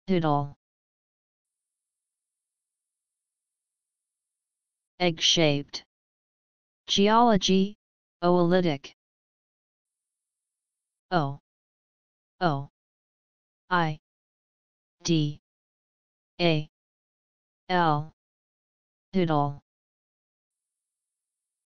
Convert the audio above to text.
Ooidal. Egg-shaped. Geology, oolitic. O O I D A L. Ooidal.